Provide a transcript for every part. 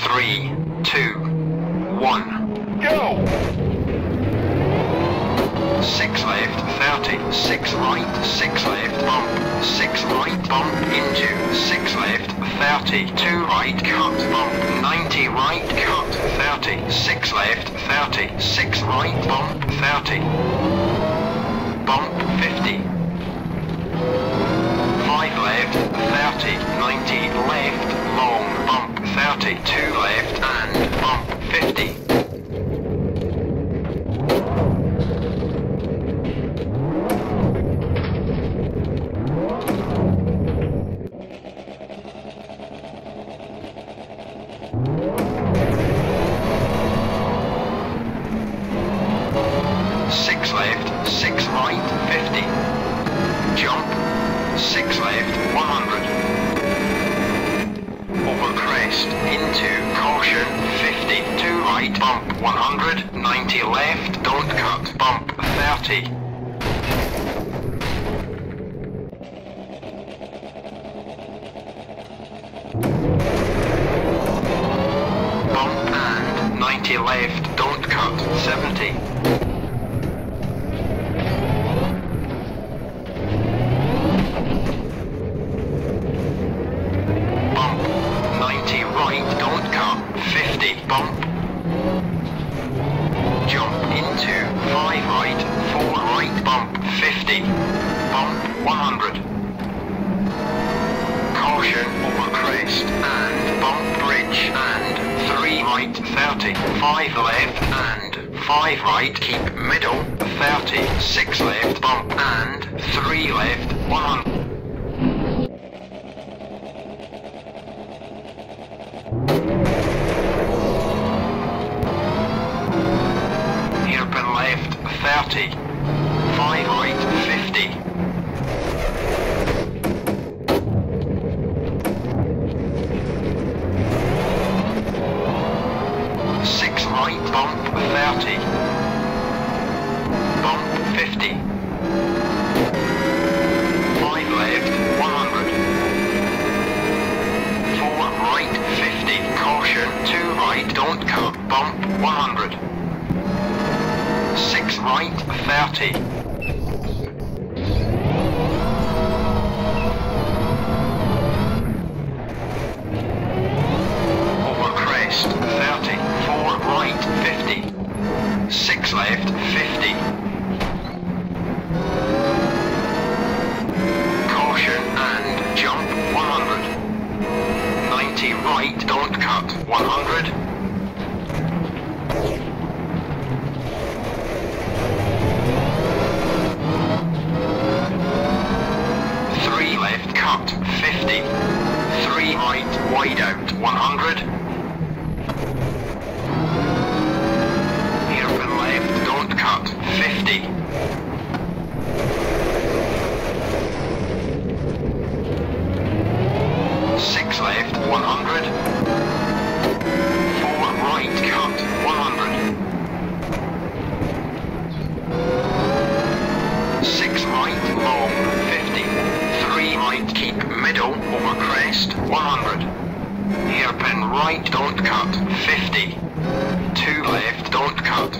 3, 2, 1, Go! 6 left, 30, 6 right, 6 left, bump, 6 right, bump, into, 6 left, 30, 2 right, cut, bump, 90 right, cut, 30, 6 left, 30, 6 right, bump, 30, bump, 50, 5 left, 30, 90 left, long, bump, 30, 2 left, and bump, 50. 6 left, 6 right, 50. Jump, 6 left, 100. Over crest, into, caution, 50. 2 right, bump, 100. 90 left, don't cut, bump, 30. Bump and 90 left, don't cut, 70. Bump, 90 right, don't cut, 50, bump. Jump into, 5 right, 4 right, bump, 50. Bump, 100. Caution, over crest, and bump bridge, and 3 right, 30, 5 left, and 5 right, keep middle, 30, 6 left, bump, and 3 left, 100. Hairpin left, 30, 5 right, 50. 6 right, bump, 30. Bump, 50. 5 left, 100. 4 right, 50. Caution, 2 right, don't cut, bump, 100. 6 right, 30. Over crest, 30. 4 right, 50. 6 left, 50. Caution and jump, 100. 90 right, don't cut, 100. 3 left, cut, 50. 3 right, wide out, 100. Hairpin left, don't cut, 50. 6 left, 100. 4 right, cut, 100. 6 right, long, 50. 3 right, keep middle, over crest, 100. Hairpin right, don't cut, 50. 2 left, don't cut.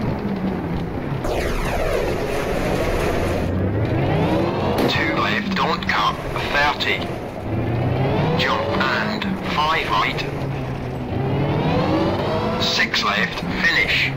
2 left, don't cut, 30. Jump and 5 right. 6 left, finish.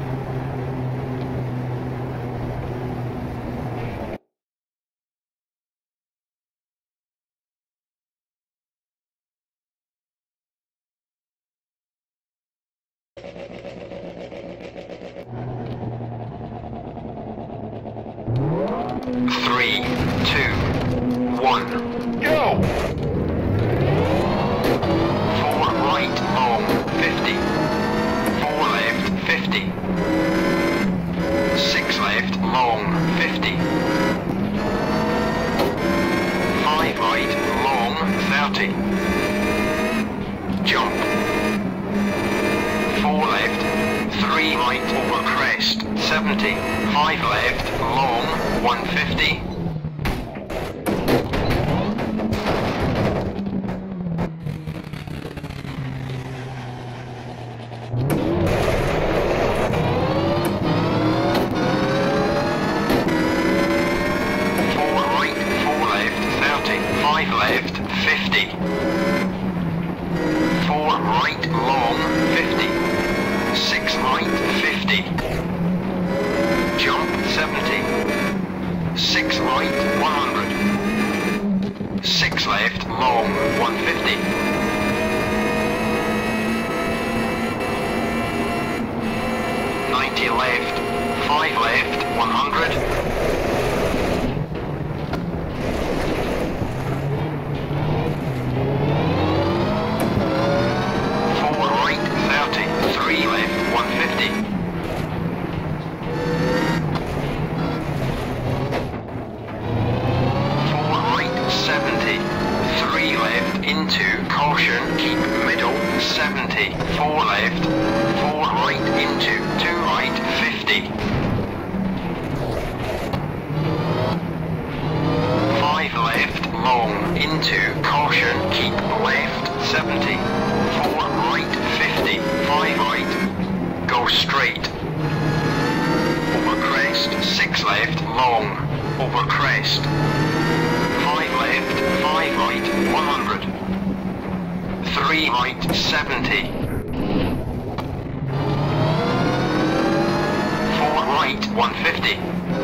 Three, 2, 1, Go! 4 right, long, 50. 4 left, 50. 6 left, long, 50. 5 right, long, 30. Jump. 4 left, 3 right, over crest, 70. 5 left, long, 150. 5 right, long, 50. 6 right, 50. Jump, 70. 6 right, 100. 6 left, long, 150. 90 left, 5 left, 100. 4 right, 30, 3 left, 150. 4 right, 70, 3 left, into, caution, keep middle, 70, 4 left, 4 right, into, 2 right, 50. 5 left, long, into, caution, keep left, 70, 4 right, 50, 5 right, go straight. Over crest, 6 left, long, over crest. 5 left, 5 right, 100. 3 right, 70. 4 right, 150.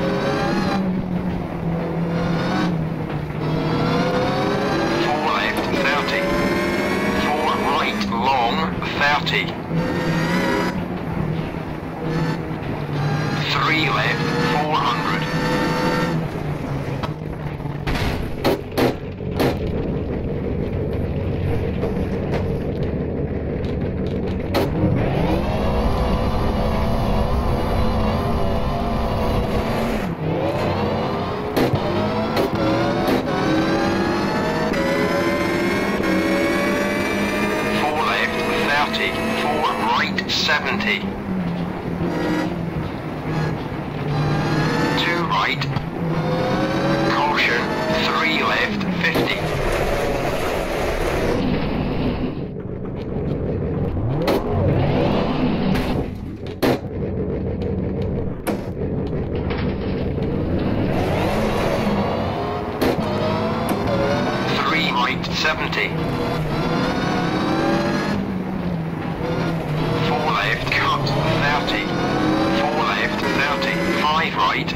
4 left, 30. 4 right, long, 30. 3 left, 400. 70. 2 right. Caution. 3 left. 50. 3 right. 70. 4 left, cut, 30. 4 left, 30. 5 right.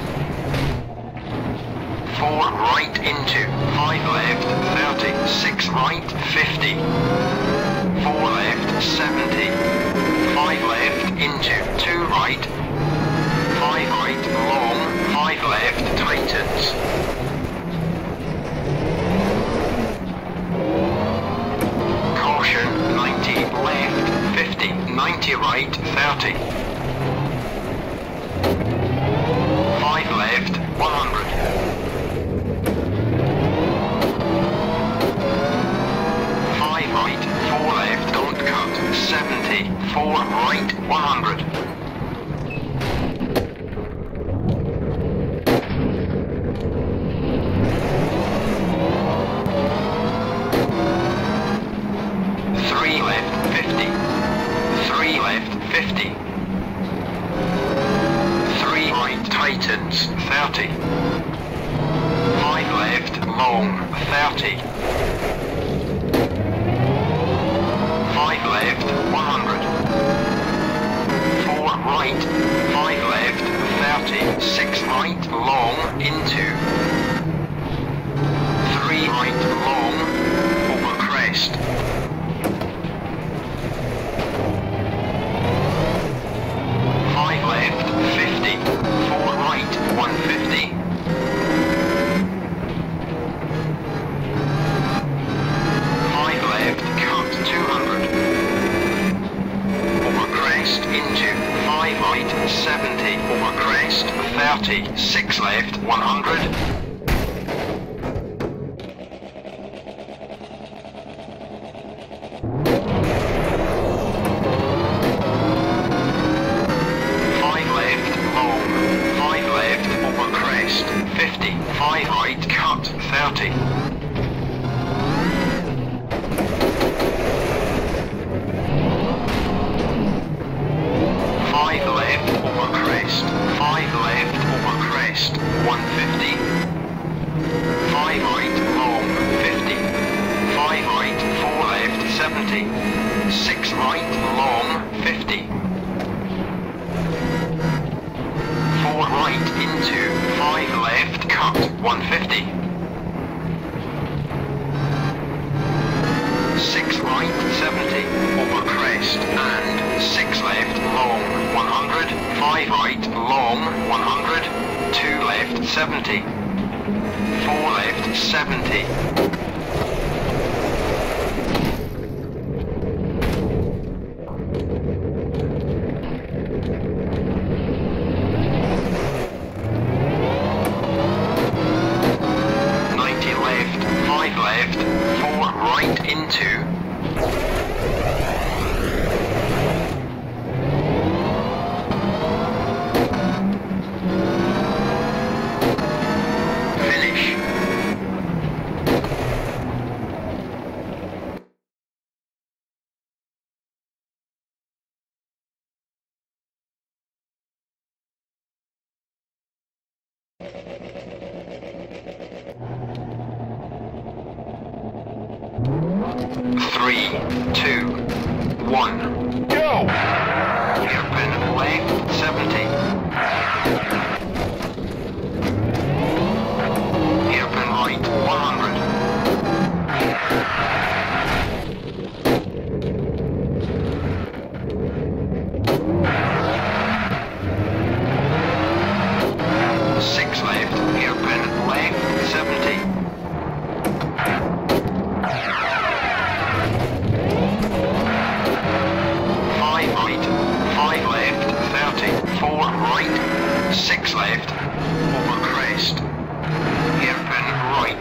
4 right into. 5 left, 30. 6 right, 50. 4 left, 70. 5 left into. 2 right. 5 right, long. 5 left, tightens. Caution, 90 left. 50, 90 right, 30. 5 left, 100. 5 right, 4 left, don't cut, 70. 4 right, 100. 3 left, 50. 3 left, 50. 3 right, tightens, 30. 5 left, long, 30. 5 left, 100. 4 right, 5 left, 30. 6 right, long, into. 3 right, long, over crest. 5 left, 50. 4 right, 150. 5 left, cut, 200. Over crest, into. 5 right, 70. Over crest, 30. 6 left, 100. 50, 5 right, cut, 30. 5 left, over crest. 5 left, over crest, 150. right, long, 50. 4 right into, 5 left, cut, 150. 6 right, 70, over crest, and 6 left, long, 100, 5 right, long, 100, 2 left, 70, 4 left, 70. 90 left, 5 left, 4 right into. Finish. Three, 2, 1, go! Hairpin left, 70. Hairpin right, 100. 6 left, hairpin left, 70. 5 right, 5 left, 30. 4 right, 6 left, over crest. Hairpin right.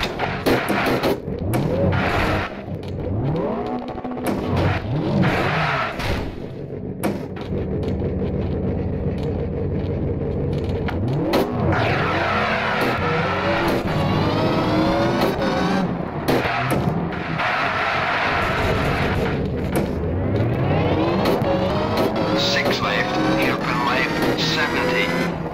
6 left, hairpin left, 70.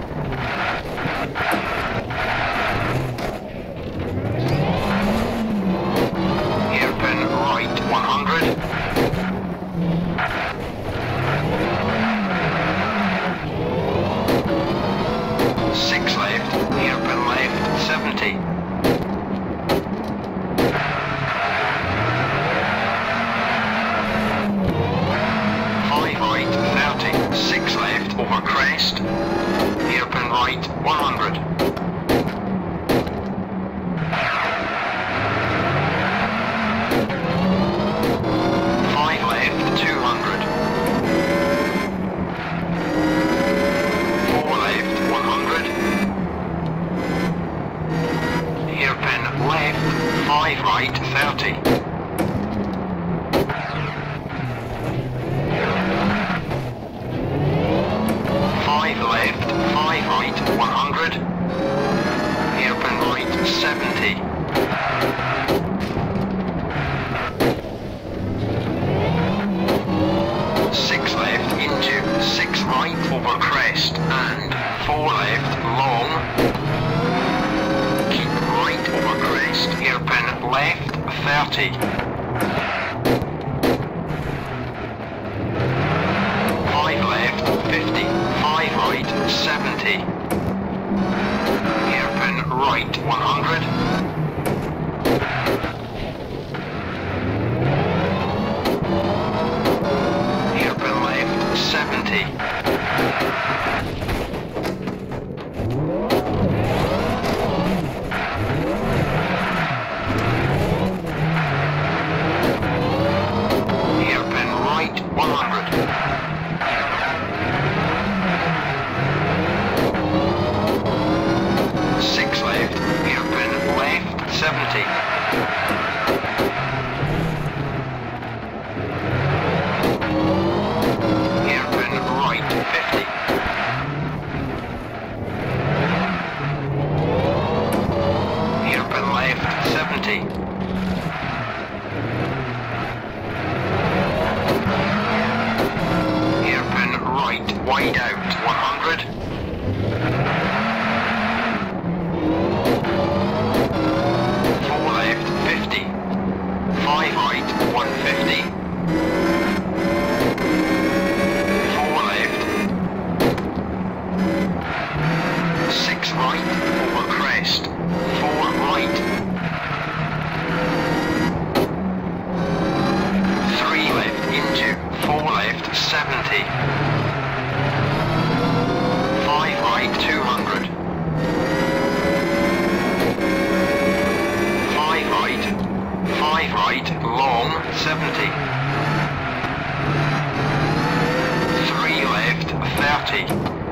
5 right, 30. 5 left, 5 right, 100. Hairpin right, 70. 6 left into, 6 right over crest, and 4 left, long. Keep right over crest, hairpin left, 30. 5 left, 50. 5 right, 70. Hairpin right, 100. 70. 100. 6 left, hairpin 4 left, 70. 5 right, 200. 5 right, long, 70. 3 left, 30.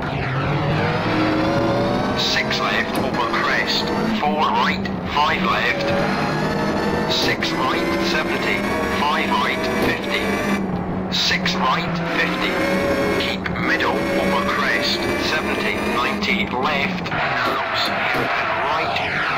6 left, over crest. 4 right, 5 left. 6 right, 70. 5 right, 50. 6 right, 50. Keep middle, over crest. 70, 90, left, narrows, and right.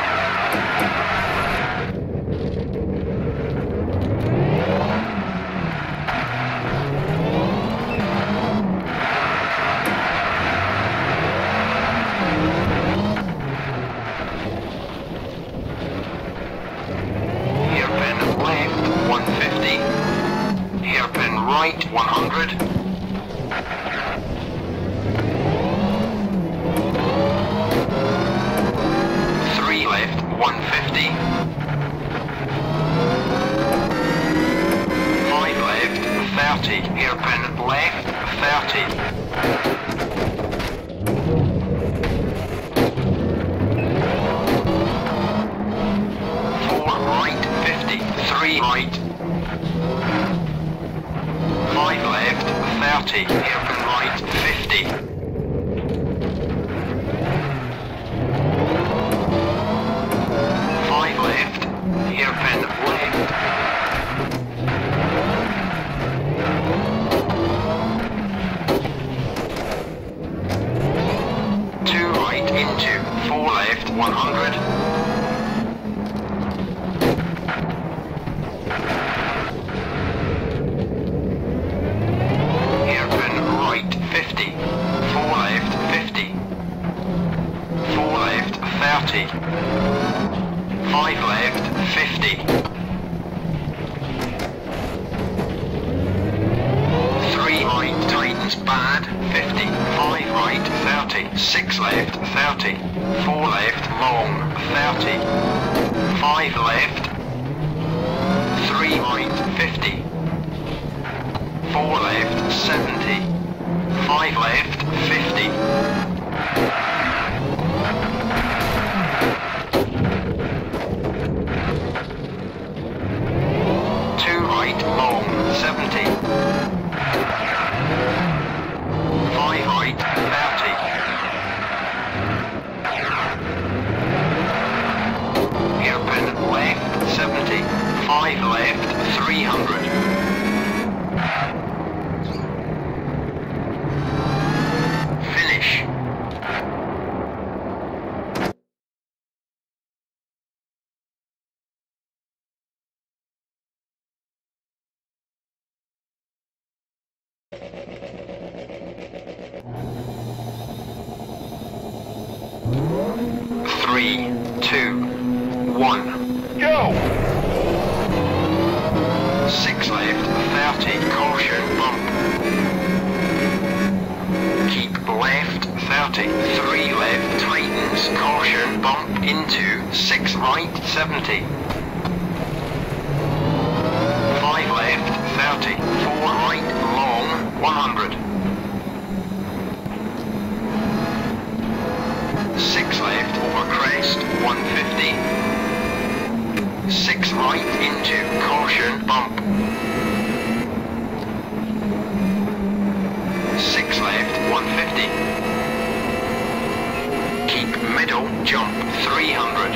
Right, 100. 3 left, 150. 5 left, 30. Hairpin left, 30. 4 right, 50. 3 right. 5 left, 30, hairpin right, 50. 5 left, hairpin left. 2 right into, 4 left, 100. 50, 4 left, 50, 4 left, 30, 5 left, 50, 3 right, tightens bad, 50, 5 right, 30, 6 left, 30, 4 left, long, 30, 5 left, 3 right, 50, 4 left, 70, 5 left, 50. 2 right, long, 70. 5 right, 30. Hairpin left, 70. 5 left, 300. Finish. Three, 2, 1, go! 6 left, 30, caution, bump. Keep left, 30, 3 left, tightens, caution, bump into, 6 right, 70. 5 left, 30, 4 right, long, 100. 6 left, over crest, 150. 6 right into, caution, bump. 6 left, 150. Keep middle, jump, 300.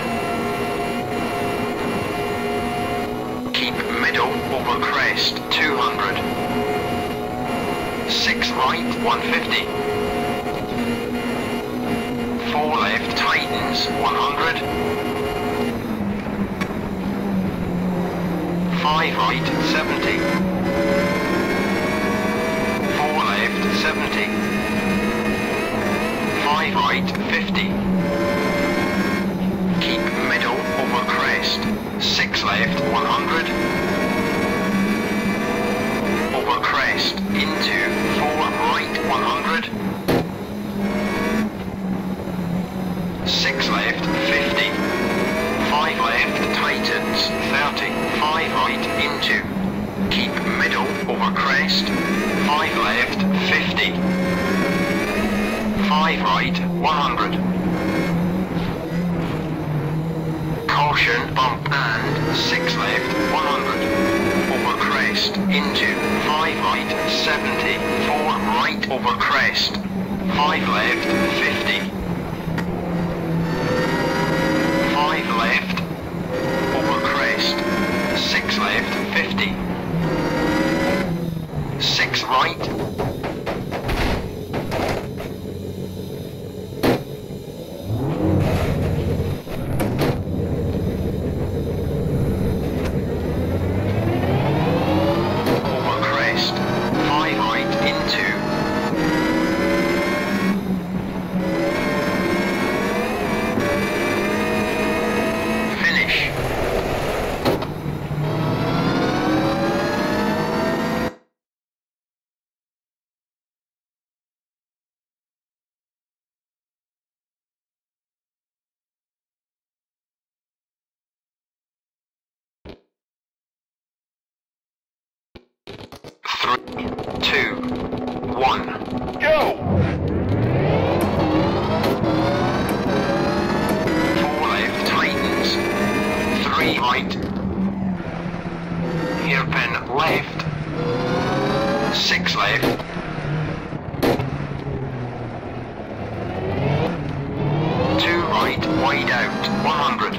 Keep middle, over crest, 200. 6 right, 150. 4 left, tightens, 100. 5 right, 70. 4 left, 70. 5 right, 50. Keep middle, over crest. 6 left, 100. Over crest, into, 4 right, 100. 6 left, 50. 5 left, tightens, 30. 5 right, into. Keep middle, 5 left, 50. 5 right, 100. Caution, bump and 6 left, 100. Over crest, into 5 right, 70. 4 right, over crest. 5 left, 50. 5 left, over crest. 6 left, 50. 6 right. Over crest. 5 right into. Finish. Three, two, one, go! 4 left, tightens. 3 right. Hairpin left. 6 left. 2 right, wide out, 100.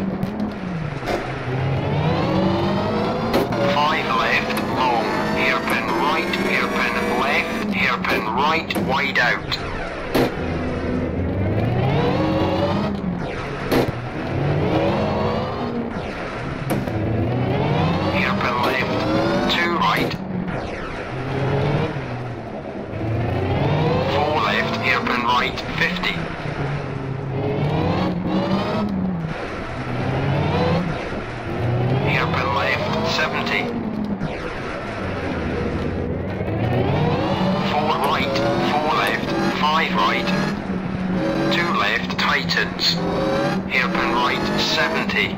5 left, long. Hairpin right, hairpin left, hairpin right, wide out. 2 right. 4 left, hairpin right, 50. 70. 4 right, 4 left, 5 right, 2 left, tightens, hairpin right, 70.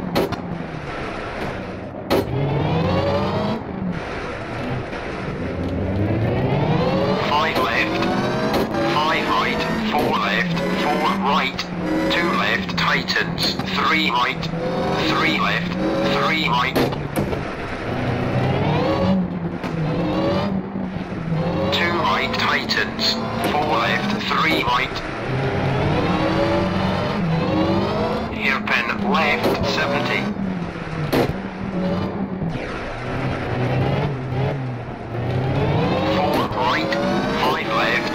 5 left, 5 right, 4 left, 4 right, 2 left, tightens, 3 right, 3 left, 3 right. 2 right, tightens, 4 left, 3 right. Hairpin left, 70. 4 right, 5 left.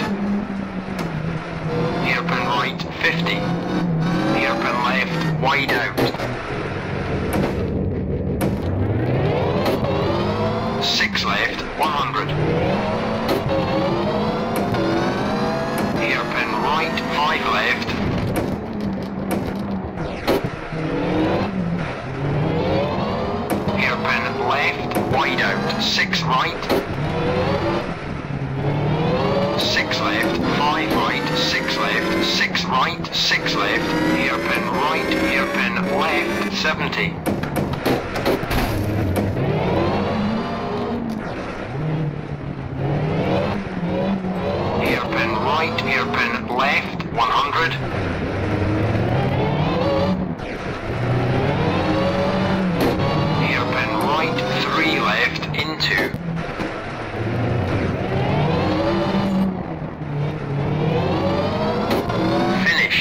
Hairpin right, 50. Hairpin left, wide out. 6 left, 100. Hairpin right, 5 left. Hairpin left, wide out, 6 right. 6 left, 5 right, 6 left, 6 right, 6 left. Hairpin right, hairpin left, 70. Hairpin right, hairpin left, 100. Hairpin right, 3 left, into. Finish.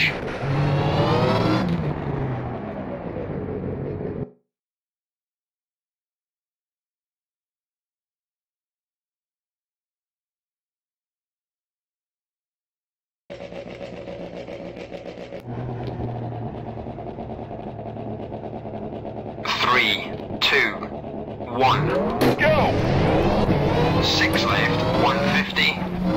Three, 2, 1, go! 6 left, 150.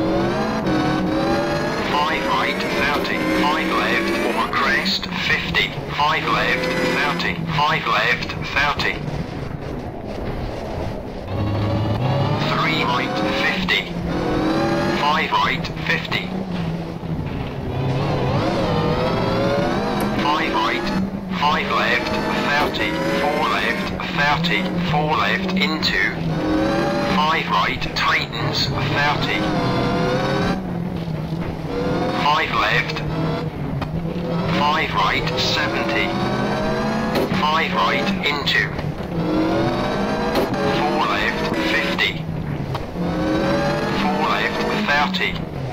5 right, 30. 5 left, over crest, 50. 5 left, 30. 5 left, 30. 3 right, 50. 5 right, 50. 5 right, 5 left, 30. 4 left, 30. 4 left, into. 5 right, tightens, 30. 5 left. 5 right, 70. 5 right, into. 4 left, 50. 4 left, 30.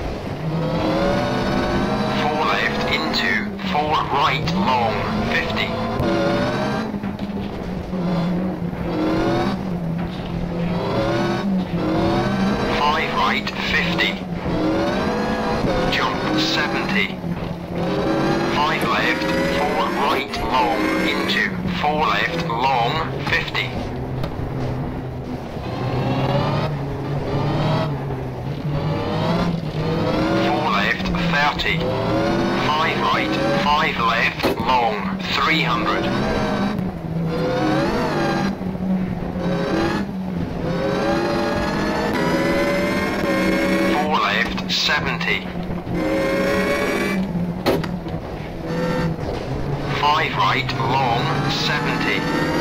4 left, into. 4 right, long, 50. 5 right, 50. Jump, 70. 5 left, 4 right, long, into. 4 left, long, 50. 4 left, 30. 5 right, 5 left, long, 300. 4 left, 70. 5 right, long, 70.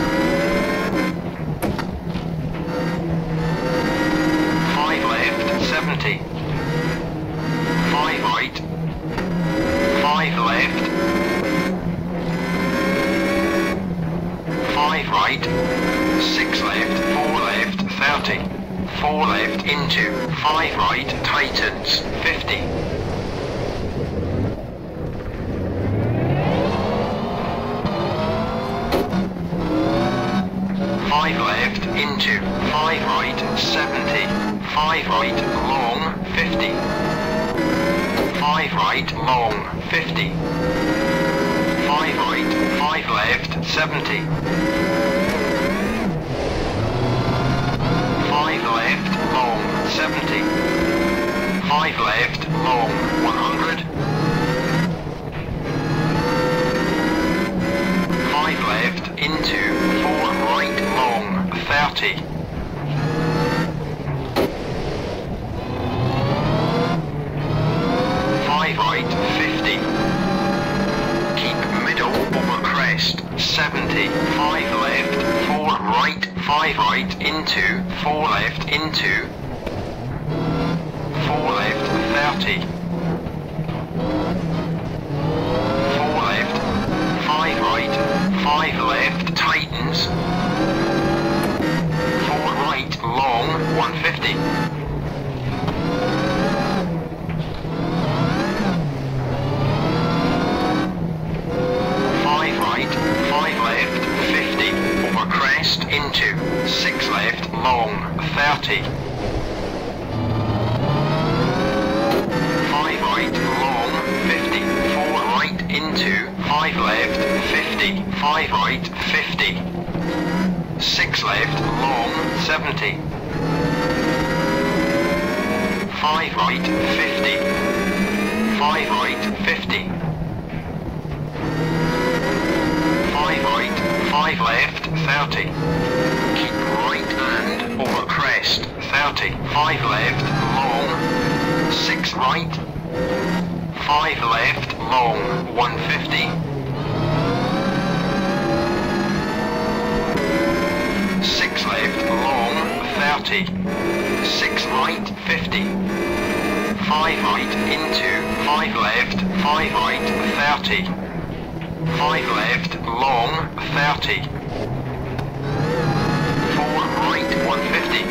5 left, 70. 5 right. 5 left. 5 right. 6 left, 4 left, 30. 4 left, into. 5 right, tightens, 50. 5 left, into. 5 right, 70. 5 right, long, 50. 5 right, long, 50. 5 right, 5 left, 70. 5 left, long, 70. 5 left, long, 100. 5 left, into. 4 right, long, 30. 5 right, 50. Keep middle over crest, 70. 5 left, 4 right, 5 right, into. 4 left, into. 4 left, 30. 4 left, 5 right, 5 left, tightens. 4 right, long, 150. 5 right, 5 left, 50. Over crest, into. 6 left, long, 30. 5 right, long, 50. 4 right, into. 5 left, 50. 5 right, 50. 6 left, long, 70. 5 right, 50. 5 right, 50. 5 right, 5 left, 30. Keep right and over crest, 30. 5 left, long, 6 right. 5 left, long, 150. 6 left, long, 30. 6 right, 50. 5 right, into. 5 left, 5 right, 30. 5 left, long, 30. 4 right, 150.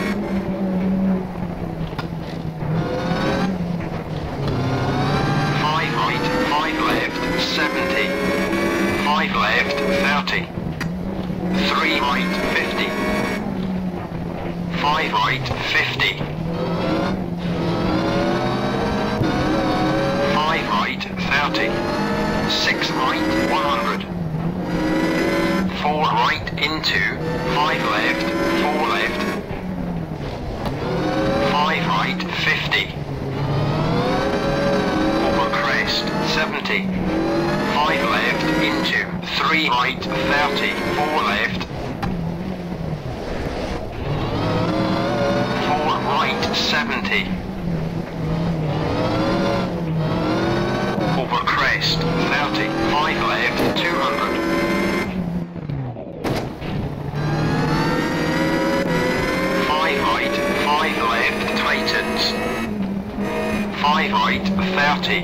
5 right, 5 left, 70. 5 left, 30. 3 right, 50. 5 right, 50. 5 right, 30. 6 right, 100. 4 right, into. 5 left, 4 left. 5 right, 50. Over crest, 70. 5 left, into. 3 right, 30. 4 left. 4 right, 70. Over crest, 30. 5 left, 200. 5 right, 5 tightens. 5 right, 30.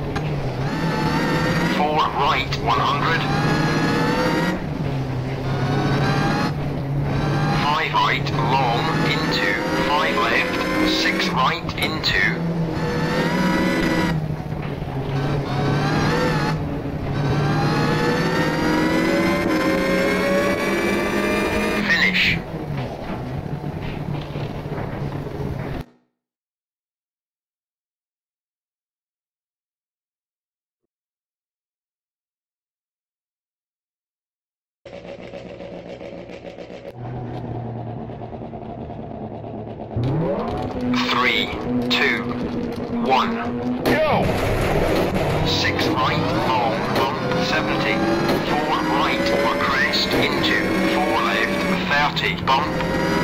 4 right, 100. 5 right, long, into. 5 left, 6 right, into. Finish. Three, 2, 1, go! 6 right, long, bump, 70. 4 right, or crest, into. 4 left, 30, bump.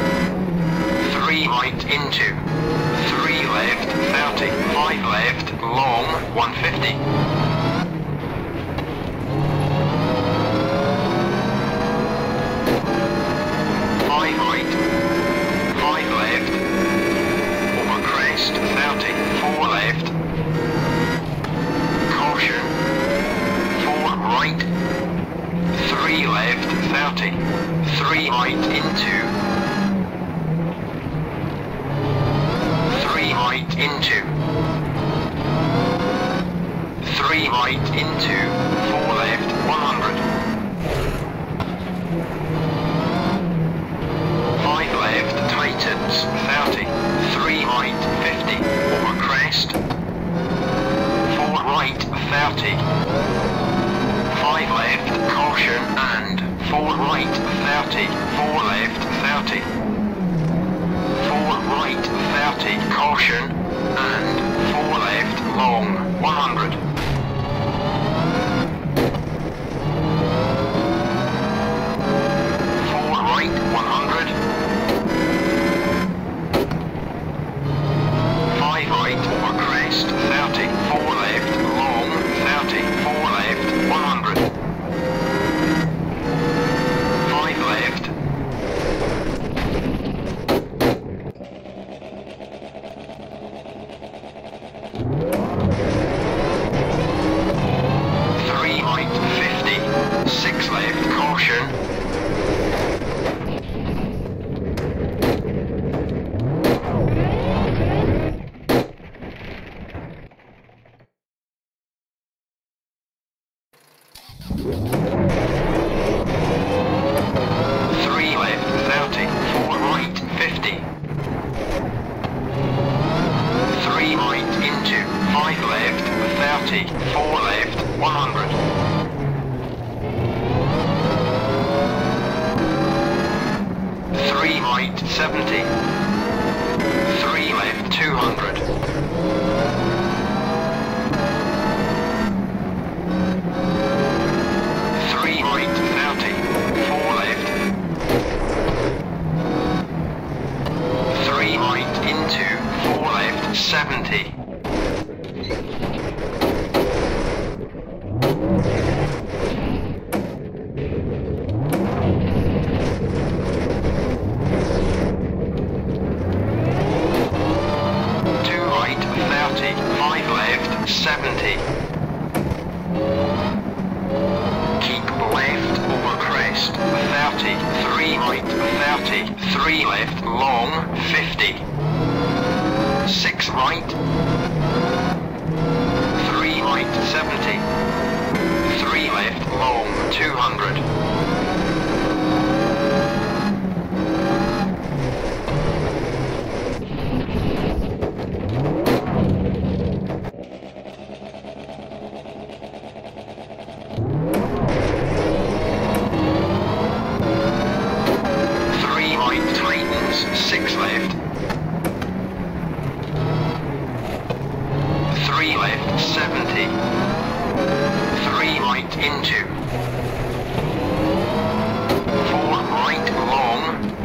3 right, into. 3 left, 30. 5 left, long, 150. 5 right, 5 left, over crest, 30, 4 left, caution, 4 right, 3 left, 30, 3 right into, 3 right into, 3 right into, 4 left, 100. 5 left, tightens, 30, 3 right, 50, over crest, 4 right, 30, 5 left, caution, and 4 right, 30, 4 left, 30, 4 right, 30, caution, and 4 left, long, 100. 4 right, 100. 5 right, over crest, 30, 4 left, long, 30, 4 left, 100. 5 left. 3 right, 50. 6 left, caution. 3 left, 30, 4 right, 50. 3 right into, 5 left, 30, 4 left, 100. 3 right, 70. 3 left, 200. 3 right, 30. 4 left. 3 right into, 4 left, 70. 2 right, 30. 5 left, 70. Keep left over crest, 30, 3 right, 30, 3 left, long, 50. 6 right, 3 right, 70. 3 left, long, 200. 3 right, tightens, 6 left. 3 left, 70. 3 right into. 4 right, long.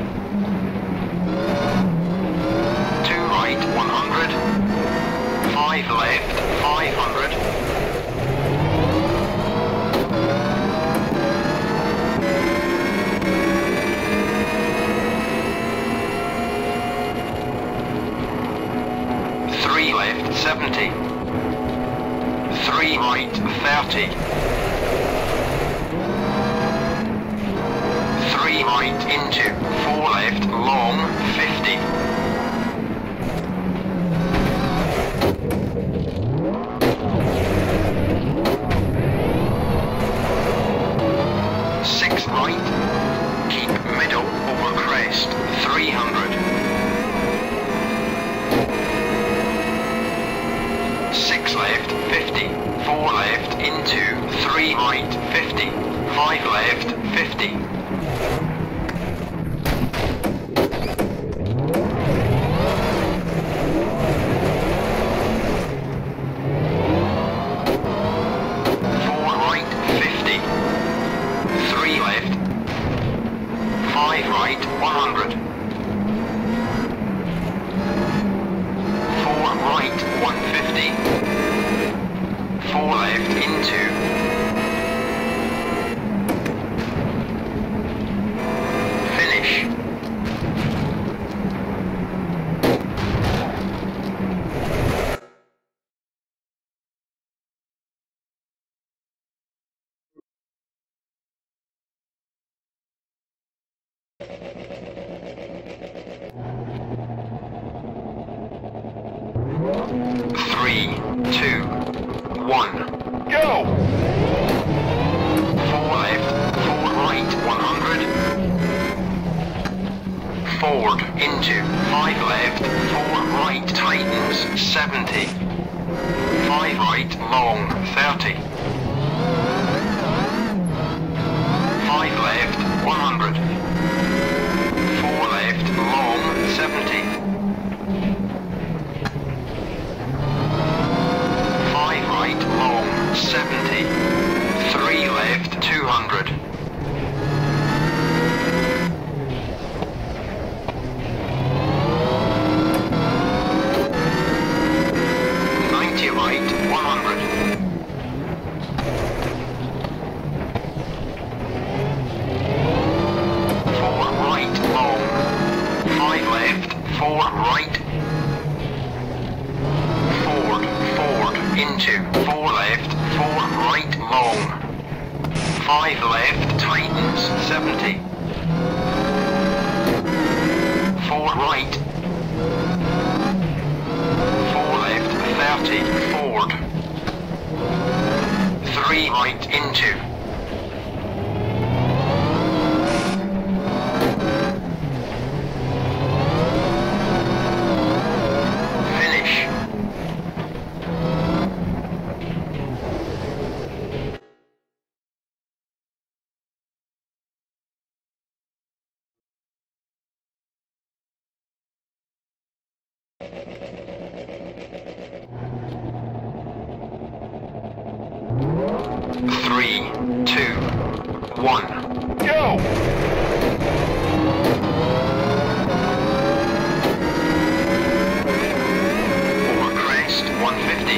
2 right, 100. 5 left, 500. 5 3 left 70. 3 right 30. 3 right into, 4 left long 50. 6 right, keep middle over crest 300. 6 left 50, 4 left into, 3 right 50, 5 left 50. 5 right, 100. 4 right, 150. 4 left into. Finish. Three, 2, 1, go! 4 left, 4 right, 100. Forward, into, 5 left, 4 right, tightens, 70. 5 right, long, 30. 5 left, 100. 4 left, long, 70. 5 right, long, 70. 3 left, 200. 90 right, 100. 4 right, long. 5 left, 4 right. Forward, into, 4 left, 4 right, long. 5 left, tightens, 70. 4 right. 4 left, 30, forward. 3 right, into. Finish. 3, 2, 1, go! Over crest, 150.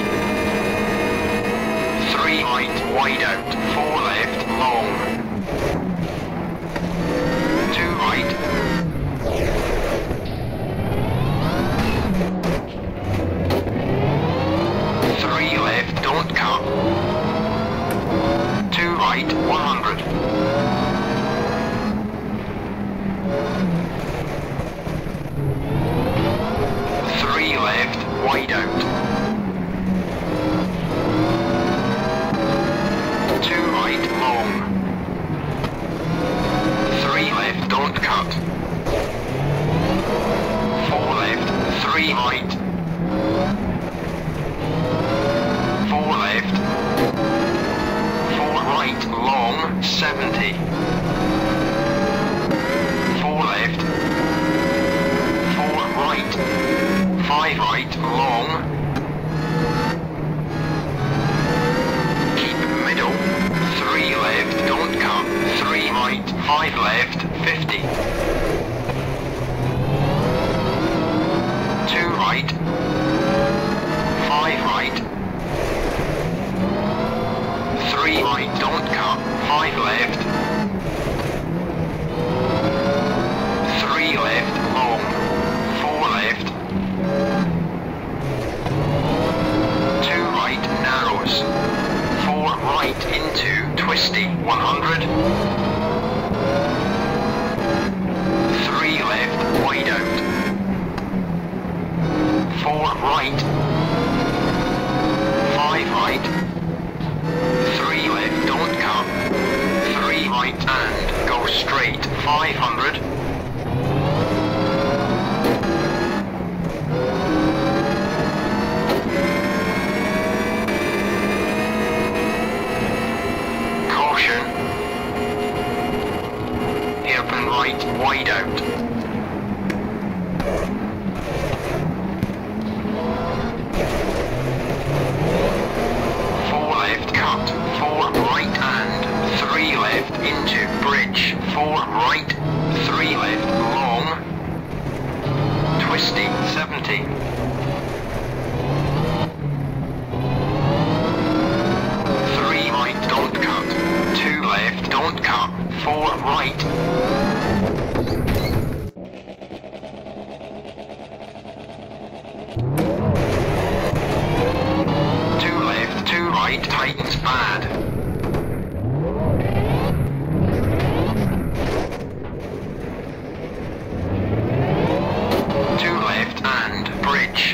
3 right, wide out, 4 left, long. 2 right. 3 left, don't cut. 2 right, 100. 3 left, wide out. 2 right, long. 3 left, don't cut. 4 left, 3 right. 4 left. 4 right, long, 70. 4 left. 4 right. 5 right, long. Keep middle. 3 left, don't cut. 3 right, 5 left, 50. 2 right. 5 right. 3 right, don't cut. 5 left. 3 left, long. 4 left. twisty, 100. 3 left, wide out. 4 right. 5 right. 3 left, don't cut. 3 right and go straight, 500. Caution. Hairpin right, wide out. 4 left, cut. 4 right and 3 left into bridge. 4 right, 3 left, long. Twisty, 70. 3 right, don't cut. 2 left, don't cut. 4 right. 2 left, 2 right, tightens bad. 2 left and bridge.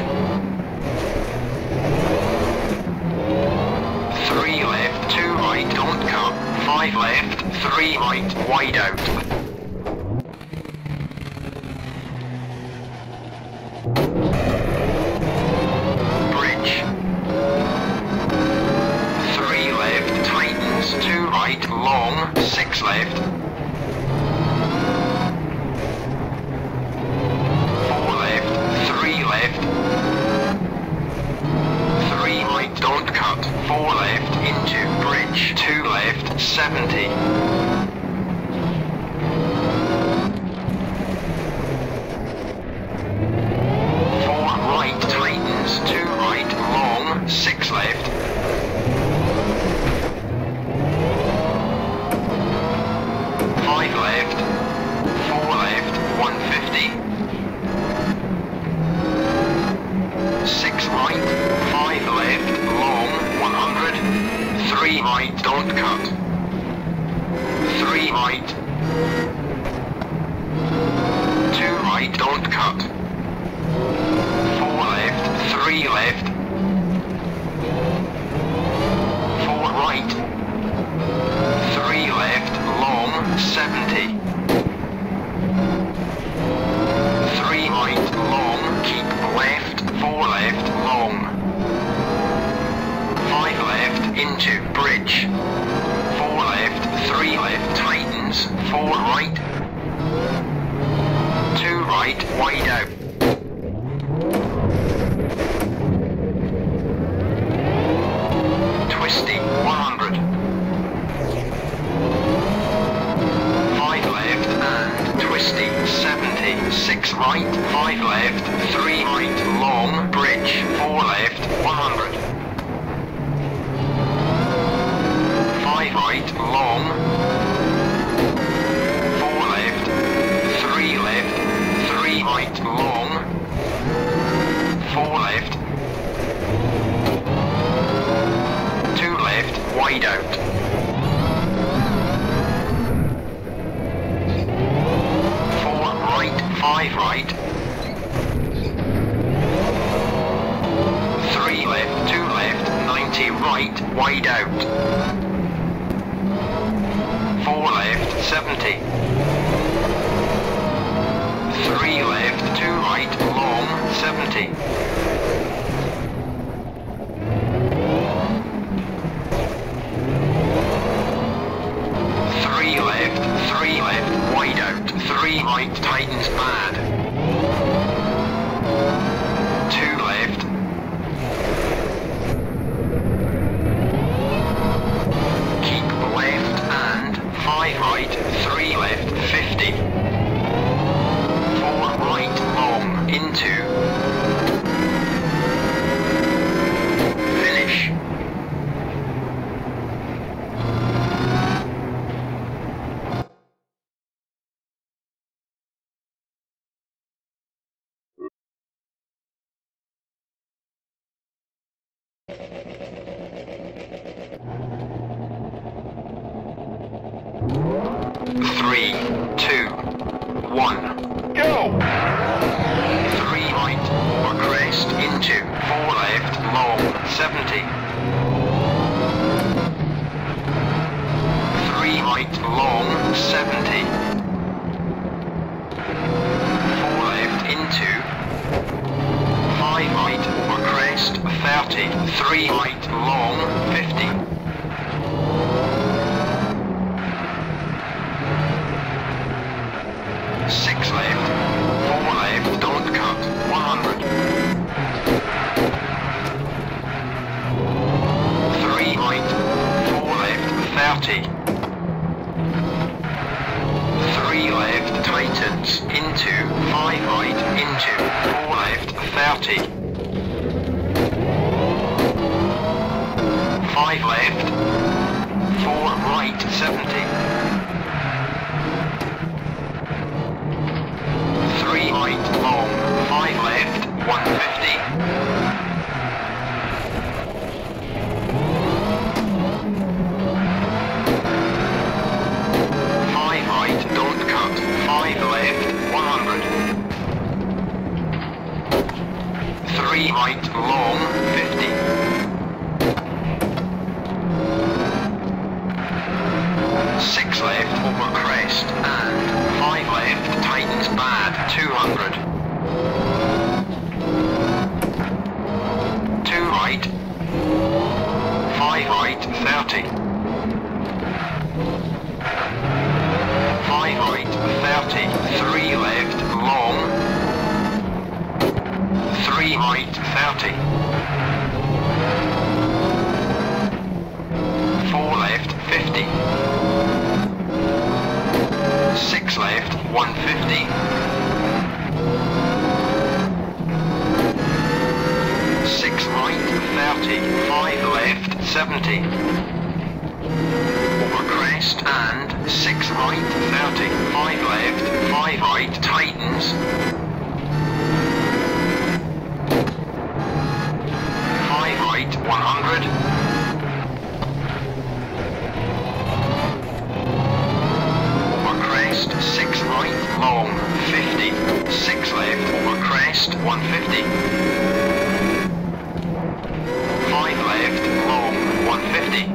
3 left, 2 right, don't cut. 5 left, 3 right, wide out. Bridge. 3 left, tightens, 2 right, long, 6 left. 4 left, 3 left. 3 right, don't cut. 4 left, into bridge. 2 left, 70. 4 right, tightens. 2 right, long. 6 left. 5 left. 4 left, 150. 6 right. 5 left, long. 100. 3 right, don't cut. 3 right. 2 right, don't cut. 4 left, 3 left. 4 right. 3 left, long, 70. 3 right, long, keep left. 4 left, long. 5 left, into bridge. 4 left, 3 left, tightens. 4 right. 2 right, wide out. Twisty, 100. 5 left and twisty, 70. 6 right, 5 left, 3 right, long, bridge. 4 left, 100. 5 right, long. 4 left, 3 left, 3 right, long. 4 left. 2 left, wide out. 4 right, 5 right. 3 left, 2 left, 90 right, wide out. 4 left, 70. 3 left, 2 right, long, 70. 3 left, 3 left, wide out. 3 right, tightens bad. 2 left. Keep left and 5 right, 3 left, 50. 4 right, long, into. Finish. 2, 1. Go! 3 right, over crest, into, 4 left, long, 70. 3 right, long, 70. 4 left, into, 5 right, over crest, 30. 3 right, long, 50. 6 left, 4 left, don't cut, 100. 3 right, 4 left, 30. 3 left, tightens, into, 5 right, into, 4 left, 30. 5 left, 4 right, 70. 3 right, long, 5 left, 150. 5 right, don't cut, 5 left, 100. 3 right, long, 50. 6 left, over crest, and 5 left, tightens bad, 200. 2 right, 5 right, 30. 5 right, 30, 3 left, long, 3 right, 30. 4 left, 50. 6 left, 150. 6 right, 30. 5 left, 70. Over crest and 6 right, 30. 5 left, 5 right, tightens. 5 right, 100. 6 right, long, 50. 6 left, over crest, 150. 5 left, long, 150.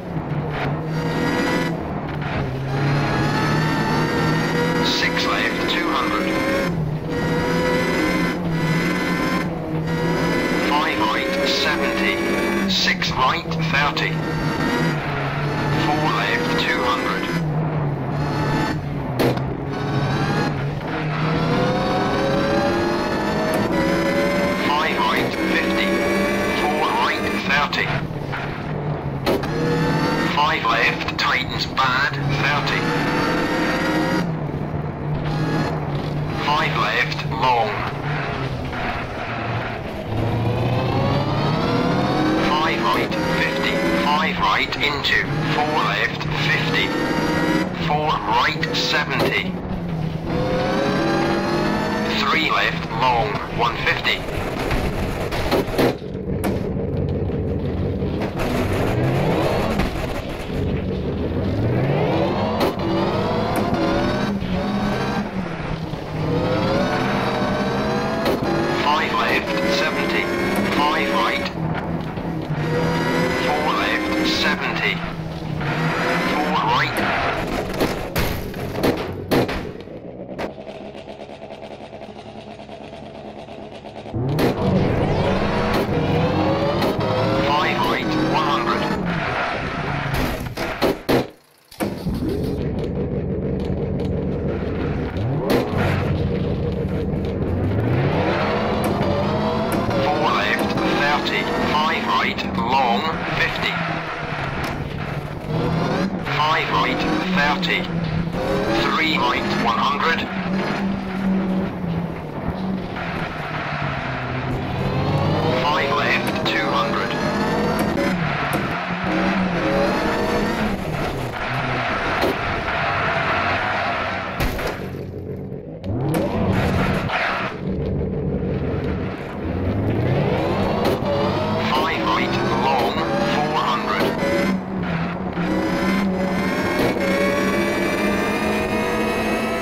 6 left, 200. 5 right, 70. 6 right, 30. 4 left, 200. 5 right, 50. 4 right, 30. 5 left, tightens bad, 30. 5 left, long. 5 right, 50. 5 right, into. 4 left, 50. 4 right, 70. 3 left, long, 150. 5 left, 70. 5 right. 4 left, 70. 4 right. 5 right, 100. 4 left, 30. 5 right, long, 50. 5 right, 30. 3 right, 100. 5 left, 200. 5 right, long, 400. 5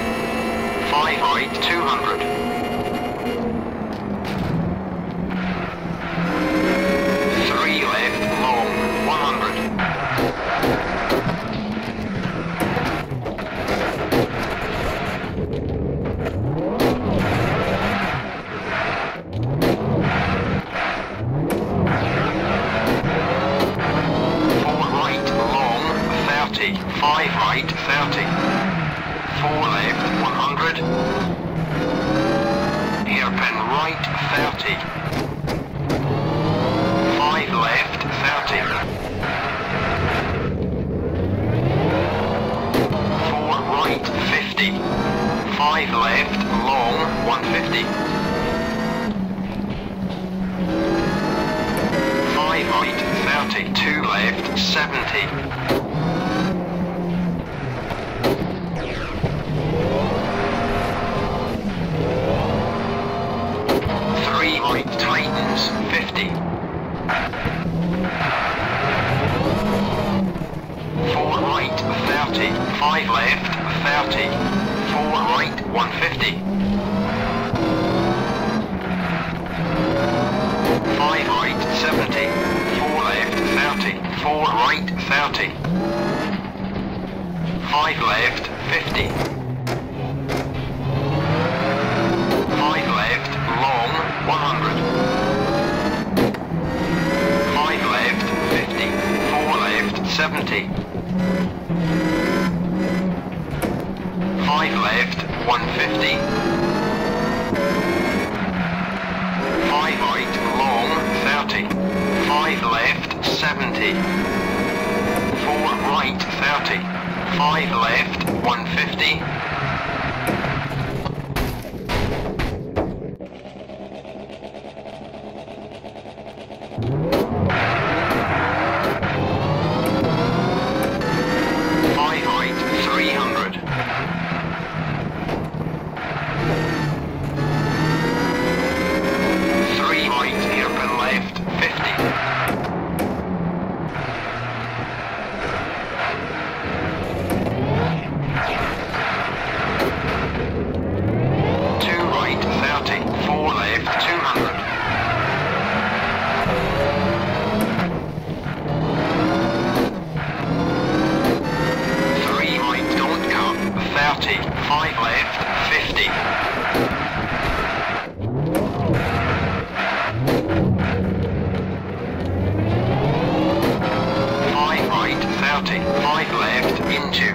50. 5 right, 30, 2 left, 70. 3 right, tightens, 50. 4 right, 30, 5 left, 30. 4 right, 150. 5 right, 70. 4 left, 30. 4 right, 30. 5 left, 50. 5 left, long, 100. 5 left, 50. 4 left, 70. 5 left, 150. 5 right, long, 30. 5 left, 70. 4 right, 30. 5 left, 150. 5 right, 300. 3 right, hairpin left, 50. 2 right, 30. 4 left, 200. 3 right, don't cut, 30. 5 left, 50. 5 right, 30. 5 left, into.